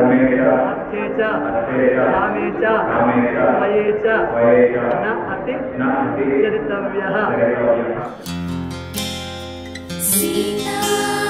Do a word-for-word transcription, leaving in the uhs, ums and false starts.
अर्थे च कामे च वये च न अति चरितव्यः। सीता